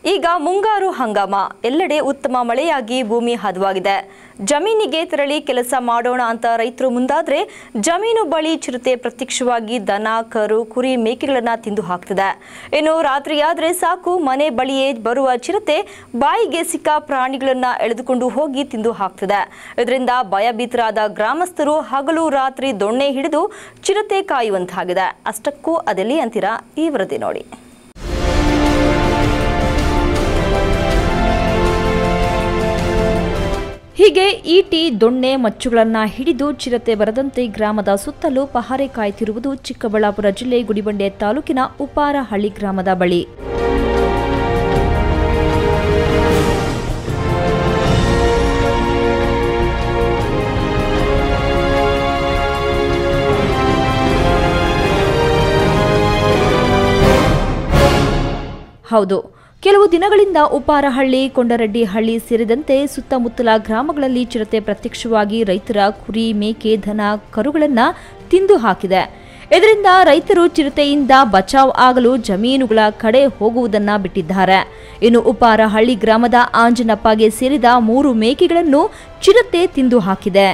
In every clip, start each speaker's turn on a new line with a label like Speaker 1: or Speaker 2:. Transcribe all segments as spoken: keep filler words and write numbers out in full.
Speaker 1: ಈಗ ಮುಂಗಾರು ಹಂಗಾಮ ಎಲ್ಲೆಡೆ ಉತ್ತಮ ಮಳೆಯಾಗಿ ಭೂಮಿ ಹದವಾಗಿದೆ. ಜಮೀನಿಗೆ ತೆರಳಿ ಕೆಲಸ ಮಾಡೋಣ ಅಂತ ರೈತರು ಮುಂದಾದ್ರೆ ಜಮೀನು ಬಳಿ ಚಿರತೆ ಪ್ರತ್ಯಕ್ಷವಾಗಿ ದನ, ಕರು, ಕುರಿ, ಮೇಕೆಗಳನ್ನ ತಿಂದು ಹಾಕ್ತಿದೆ. ಇನ್ನು ರಾತ್ರಿಯಾದ್ರೆ ಸಾಕು ಮನೆ ಬಳಿಯೇ ಬರುವ ಚಿರತೆ ಬಾಯಿಗೆ ಸಿಕ್ಕ ಪ್ರಾಣಿಗಳನ್ನ ಎಳೆದುಕೊಂಡು ಹೋಗಿ ತಿಂದು ಹಾಕ್ತಿದೆ. ಇದರಿಂದ ಭಯಭೀತರಾದ ಗ್ರಾಮಸ್ಥರು ಹಗಲು ರಾತ್ರಿ ದೊಣ್ಣೆ ಹಿಡಿದು ಚಿರತೆ ಕಾಯುವಂತಾಗಿದೆ. ಅಷ್ಟಕ್ಕೂ ಅದೆಲ್ಲಿ ಅಂತೀರಾ? ಈ ವರದಿ ನೋಡಿ. ಹೀಗೆ ಈಟಿ, ದೊಣ್ಣೆ, ಮಚ್ಚುಗಳನ್ನು ಹಿಡಿದು ಚಿರತೆ ಬರದಂತೆ ಗ್ರಾಮದ ಸುತ್ತಲೂ ಪಹರೆ ಕಾಯ್ತಿರುವುದು ಚಿಕ್ಕಬಳ್ಳಾಪುರ ಜಿಲ್ಲೆ ಗುಡಿಬಂಡೆ ತಾಲೂಕಿನ ಉಪಾರಹಳ್ಳಿ ಗ್ರಾಮದ ಬಳಿ. ಹೌದು, ಕೆಲವು ದಿನಗಳಿಂದ ಉಪಾರಹಳ್ಳಿ, ಕೊಂಡರೆಡ್ಡಿ ಹಳ್ಳಿ ಸೇರಿದಂತೆ ಸುತ್ತಮುತ್ತಲ ಗ್ರಾಮಗಳಲ್ಲಿ ಚಿರತೆ ಪ್ರತ್ಯಕ್ಷವಾಗಿ ರೈತರ ಕುರಿ, ಮೇಕೆ, ದನ, ಕರುಗಳನ್ನ ತಿಂದು ಹಾಕಿದೆ. ಇದರಿಂದ ರೈತರು ಚಿರತೆಯಿಂದ ಬಚಾವ್ ಆಗಲು ಜಮೀನುಗಳ ಕಡೆ ಹೋಗುವುದನ್ನ ಬಿಟ್ಟಿದ್ದಾರೆ. ಇನ್ನು ಉಪಾರಹಳ್ಳಿ ಗ್ರಾಮದ ಆಂಜನಪ್ಪಗೆ ಸೇರಿದ ಮೂರು ಮೇಕೆಗಳನ್ನು ಚಿರತೆ ತಿಂದು ಹಾಕಿದೆ.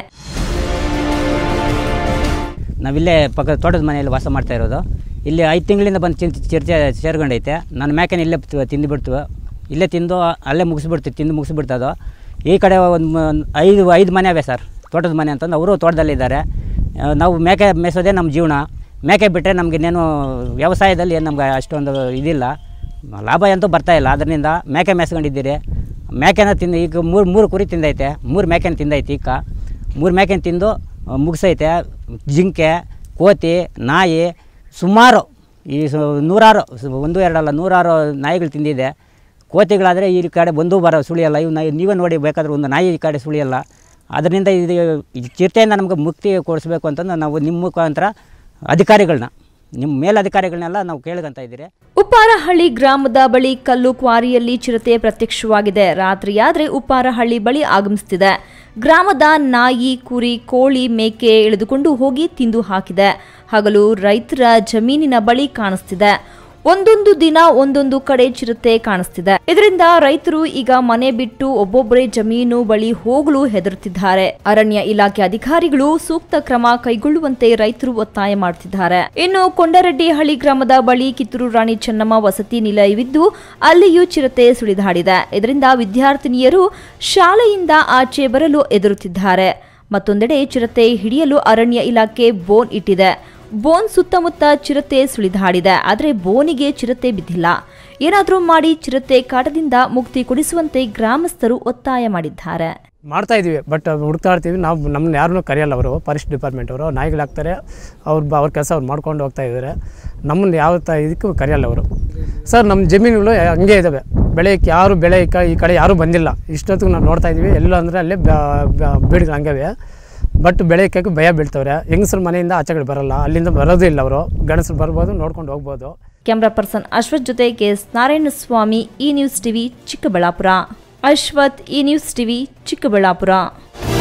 Speaker 2: ನಾವಿಲ್ಲೇ ಪಕ್ಕ ತೋಟದ ಮನೆಯಲ್ಲಿ ವಾಸ ಮಾಡ್ತಾ ಇರೋದು. ಇಲ್ಲಿ ಐದು ತಿಂಗಳಿಂದ ಬಂದು ಚಿಂತೆ ಚಿರತೆ ಸೇರ್ಕೊಂಡೈತೆ. ನನ್ನ ಮೇಕೆನ ಇಲ್ಲೇ ತಿಂದುಬಿಡ್ತು, ಇಲ್ಲೇ ತಿಂದು ಅಲ್ಲೇ ಮುಗಿಸ್ಬಿಡ್ತೀವಿ, ತಿಂದು ಮುಗಿಸ್ಬಿಡ್ತದೋ. ಈ ಕಡೆ ಒಂದು ಐದು ಐದು ಮನೆ ಅವೆ ಸರ್, ತೋಟದ ಮನೆ ಅಂತಂದು ಅವರು ತೋಟದಲ್ಲಿದ್ದಾರೆ. ನಾವು ಮೇಕೆ ಮೇಯಿಸೋದೇ ನಮ್ಮ ಜೀವನ. ಮೇಕೆ ಬಿಟ್ಟರೆ ನಮಗಿನ್ನೇನು ವ್ಯವಸಾಯದಲ್ಲಿ ಏನು ನಮ್ಗೆ ಅಷ್ಟೊಂದು ಇದಿಲ್ಲ, ಲಾಭ ಅಂತೂ ಬರ್ತಾಯಿಲ್ಲ. ಅದರಿಂದ ಮೇಕೆ ಮೇಯಿಸ್ಕೊಂಡಿದ್ದೀರಿ. ಮೇಕೆನ ತಿಂದು ಈಗ ಮೂರು ಮೂರು ಕುರಿ ತಿಂದೈತೆ, ಮೂರು ಮೇಕೆನ ತಿಂದೈತೆ. ಈಗ ಮೂರು ಮೇಕೆನ ತಿಂದು ಮುಗಿಸೈತೆ. ಜಿಂಕೆ, ಕೋತಿ, ನಾಯಿ ಸುಮಾರು ಈ ನೂರಾರು, ಒಂದು ಎರಡಲ್ಲ ನೂರಾರು ನಾಯಿಗಳು ತಿಂದಿದೆ. ಕೋತಿಗಳಾದರೆ ಈ ಕಡೆ ಬಂದು ಬರೋ ಸುಳಿಯಲ್ಲ. ಇವು ನಾಯಿ ನೀವೇ ನೋಡಿ, ಬೇಕಾದ್ರೆ ಒಂದು ನಾಯಿ ಈ ಕಡೆ ಸುಳಿಯಲ್ಲ. ಅದರಿಂದ ಇದು ಚಿರತೆಯಿಂದ ನಮ್ಗೆ ಮುಕ್ತಿ ಕೊಡಿಸ್ಬೇಕು ಅಂತಂದು ನಾವು ನಿಮ್ಮ ಮುಖಾಂತರ ಅಧಿಕಾರಿಗಳನ್ನ, ನಿಮ್ಮ ಮೇಲಧಿಕಾರಿಗಳನ್ನೆಲ್ಲ ನಾವು ಕೇಳ್ಕೊಂತ ಇದ್ದೀರಿ.
Speaker 1: ಉಪ್ಪಾರಹಳ್ಳಿ ಗ್ರಾಮದ ಬಳಿ ಕಲ್ಲು ಕ್ವಾರಿಯಲ್ಲಿ ಚಿರತೆ ಪ್ರತ್ಯಕ್ಷವಾಗಿದೆ. ರಾತ್ರಿಯಾದ್ರೆ ಉಪ್ಪಾರಹಳ್ಳಿ ಬಳಿ ಆಗಮಿಸುತ್ತಿದೆ. ಗ್ರಾಮದ ನಾಯಿ, ಕುರಿ, ಕೋಳಿ, ಮೇಕೆ ಎಳೆದುಕೊಂಡು ಹೋಗಿ ತಿಂದು ಹಾಕಿದೆ. ಹಗಲು ರೈತರ ಜಮೀನಿನ ಬಳಿ ಕಾಣಿಸ್ತಿದೆ. ಒಂದೊಂದು ದಿನ ಒಂದೊಂದು ಕಡೆ ಚಿರತೆ ಕಾಣಿಸ್ತಿದೆ. ಇದರಿಂದ ರೈತರು ಈಗ ಮನೆ ಬಿಟ್ಟು ಒಬ್ಬೊಬ್ಬರೇ ಜಮೀನು ಬಳಿ ಹೋಗಲು ಹೆದರುತ್ತಿದ್ದಾರೆ. ಅರಣ್ಯ ಇಲಾಖೆ ಅಧಿಕಾರಿಗಳು ಸೂಕ್ತ ಕ್ರಮ ಕೈಗೊಳ್ಳುವಂತೆ ರೈತರು ಒತ್ತಾಯ ಮಾಡುತ್ತಿದ್ದಾರೆ. ಇನ್ನು ಕೊಂಡರೆಡ್ಡಿ ಹಳ್ಳಿ ಗ್ರಾಮದ ಬಳಿ ಕಿತ್ತೂರು ರಾಣಿ ಚೆನ್ನಮ್ಮ ವಸತಿ ನಿಲಯವಿದ್ದು ಅಲ್ಲಿಯೂ ಚಿರತೆ ಸುಳಿದಾಡಿದೆ. ಇದರಿಂದ ವಿದ್ಯಾರ್ಥಿನಿಯರು ಶಾಲೆಯಿಂದ ಆಚೆ ಬರಲು ಎದುರುತ್ತಿದ್ದಾರೆ. ಮತ್ತೊಂದೆಡೆ ಚಿರತೆ ಹಿಡಿಯಲು ಅರಣ್ಯ ಇಲಾಖೆ ಬೋನ್ ಇಟ್ಟಿದೆ. ಬೋನ್ ಸುತ್ತಮುತ್ತ ಚಿರತೆ ಸುಳಿದಾಡಿದೆ. ಆದರೆ ಬೋನಿಗೆ ಚಿರತೆ ಬಿದ್ದಿಲ್ಲ. ಏನಾದರೂ ಮಾಡಿ ಚಿರತೆ ಕಾಟದಿಂದ ಮುಕ್ತಿ ಕೊಡಿಸುವಂತೆ ಗ್ರಾಮಸ್ಥರು ಒತ್ತಾಯ ಮಾಡಿದ್ದಾರೆ.
Speaker 3: ಮಾಡ್ತಾ ಇದೀವಿ, ಬಟ್ ಹುಡುಕ್ತಾ ಇರ್ತೀವಿ. ನಾವು ನಮ್ಮನ್ನ ಯಾರನ್ನೂ ಕರೆಯಲ್ಲ. ಅವರು ಫಾರೆಸ್ಟ್ ಡಿಪಾರ್ಟ್ಮೆಂಟ್ ಅವರು ನಾಯಿಗಳಾಗ್ತಾರೆ, ಅವ್ರು ಅವ್ರ ಕೆಲಸ ಅವ್ರು ಮಾಡ್ಕೊಂಡು ಹೋಗ್ತಾ ಇದ್ದಾರೆ. ನಮ್ಮನ್ನು ಯಾವ ತ ಇದಕ್ಕೂ ಕರೆಯಲ್ಲ ಅವರು. ಸರ್, ನಮ್ಮ ಜಮೀನುಗಳು ಹಂಗೆ ಇದ್ದಾವೆ. ಬೆಳೆಯಕ್ಕೆ ಯಾರು ಬೆಳೆಯಕ್ಕೆ ಈ ಕಡೆ ಯಾರೂ ಬಂದಿಲ್ಲ. ಇಷ್ಟೊತ್ತಿಗೆ ನಾವು ನೋಡ್ತಾ ಇದ್ದೀವಿ. ಎಲ್ಲ ಅಂದರೆ ಅಲ್ಲೇ ಬೀಡುಗಳು ಹಂಗವೆ. ಬಟ್ ಬೆಳೆಯೋಕ್ಕೆ ಭಯ ಬೀಳ್ತವ್ರೆ. ಹೆಂಗಸ್ರ ಮನೆಯಿಂದ ಆಚೆಗಳು ಬರಲ್ಲ, ಅಲ್ಲಿಂದ ಬರೋದು ಇಲ್ಲ. ಅವರು ಗಣಸರು ಬರ್ಬೋದು, ನೋಡ್ಕೊಂಡು ಹೋಗ್ಬೋದು.
Speaker 1: ಕ್ಯಾಮ್ರಾ ಪರ್ಸನ್ ಅಶ್ವಥ್ ಜೊತೆ ಕೆ ಎಸ್ ನಾರಾಯಣಸ್ವಾಮಿ, ಈ ನ್ಯೂಸ್ ಟಿವಿ ಚಿಕ್ಕಬಳ್ಳಾಪುರ. ಅಶ್ವಥ್, ಈ ನ್ಯೂಸ್ ಟಿವಿ ಚಿಕ್ಕಬಳ್ಳಾಪುರ.